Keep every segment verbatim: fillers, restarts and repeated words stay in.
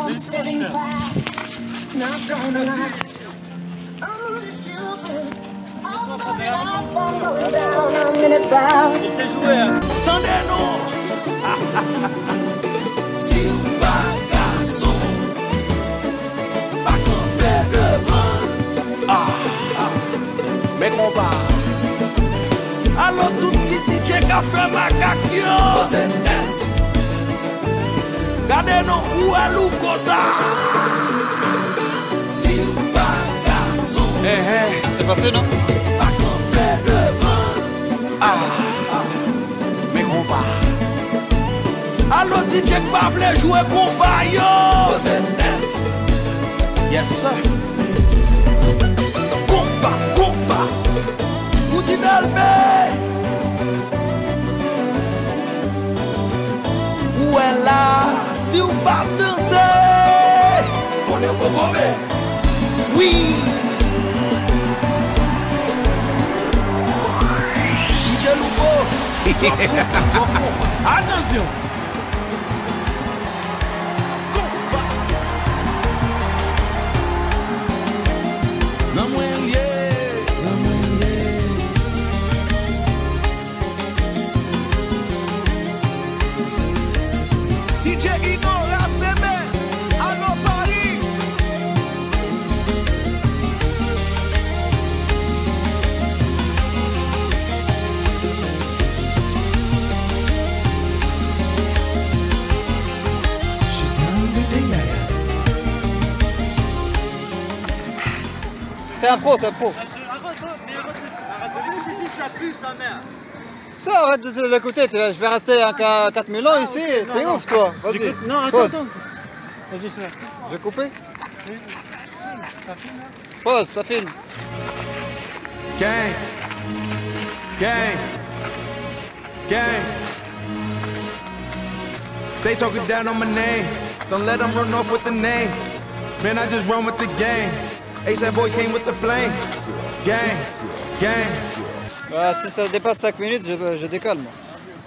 Il sait jouer. Attendez-nous. Si ou pas garçon, pas camper devant. Ah, ah, mais qu'on part. Alors tout petit D J qui a fait ma kakio. Gardez-nous où est l'ou comme ça. Si ou pas garçon. Eh eh, c'est passé non? Pas camper devant. Ah, ah, mais qu'on part. Alors D J qui pas voulu jouer combat yo. Yes sir. Combat, combat. Nous dit d'albé. Où est là? Si vous pas danser, on est pour bomber. Oui. D J Loubo. Attention. C'est un pro, c'est un pro. Arrête de venir ici, ça pue sa mère. Ça, arrête de l'écouter, je vais rester à quatre mille ans ici, t'es ouf toi. Vas-y, non, attends, pause. attends. Vas-y, c'est là. Je vais couper. Oui, ça filme là. Pause, ça filme. Gang. Gang. Gang. They talking down on my name. Don't let them run off with the name. Man, I just run with the game. A$AP Boys came with the flame. Gang. Gang. Bah, si ça dépasse cinq minutes, je, je décolle moi.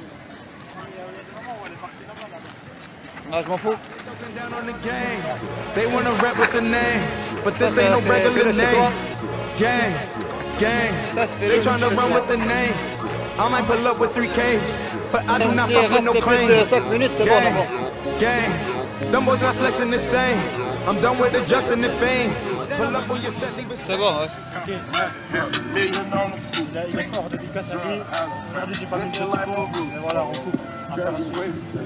Ah, je m'en fous. They wanna rap with the name, but this ain't no regular name. Gang, gang. Ça se fait They le tryna chez run toi. with the name. I might pull up with three K, but I do not Si fuck il with no reste plus claim. de cinq minutes, c'est bon, on Gang, avance. gang. Them boys not flexing the same. I'm done with the Justin and fame. Pull up on your set, leave it. C'est bon, ouais. Ok, ouais. Il, a, il est fort, dédicace à lui. Aujourd'hui, j'ai pas mis de petit pot. Mais voilà, on coupe. Affaire à suivre.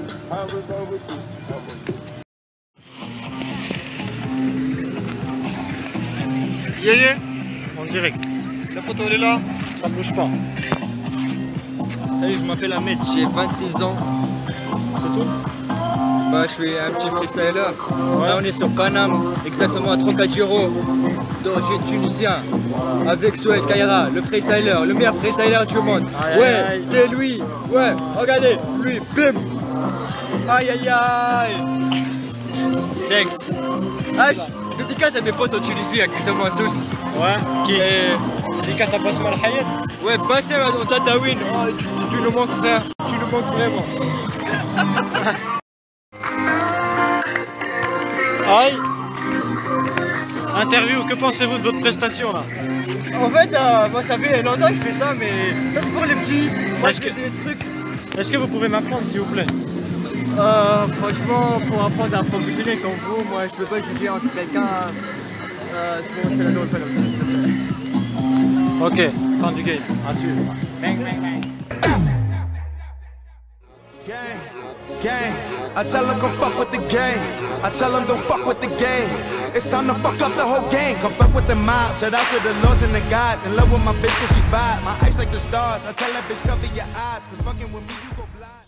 Yeah, yeah. En direct. Le poteau, il est là. Ça bouge pas. Salut, je m'appelle Ahmed, j'ai vingt-six ans. C'est tout? Bah, je suis un petit freestyler. Là, on est sur Paname, exactement à Trocadéro, d'origine tunisien, avec Souel Kaira, le freestyler, le meilleur freestyler du monde. Aïe, ouais, aïe, aïe. c'est lui. Ouais, regardez, lui, bim. Aïe, aïe, aïe. Next. Ah, je- dédicace à mes potes en Tunisie, exactement, tous. Ouais. Qui est... Dédicace à Basma Al-Hayed. Ouais, Bassem dans Tataouine. Oh, tu, tu nous manques, frère. Tu nous manques vraiment. Aïe. Interview, que pensez-vous de votre prestation là? En fait, euh, moi ça fait longtemps que je fais ça, mais ça c'est pour les petits. Moi je Est-ce fais que- des trucs. Est-ce que vous pouvez m'apprendre s'il vous plaît? Euh, franchement, pour apprendre à un professionnel comme vous, moi je peux pas juger entre quelqu'un. Euh, c'est bon, je fais la note, je fais la note. Ok, fin du game, à suivre. Bang, bang, bang. Gang, gang. I tell them come fuck with the gang. I tell them don't fuck with the game. It's time to fuck up the whole gang. Come fuck with the mob. Shout out to the lords and the guys. In love with my bitch cause she bad. My eyes like the stars. I tell that bitch cover your eyes. Cause fucking with me you go blind.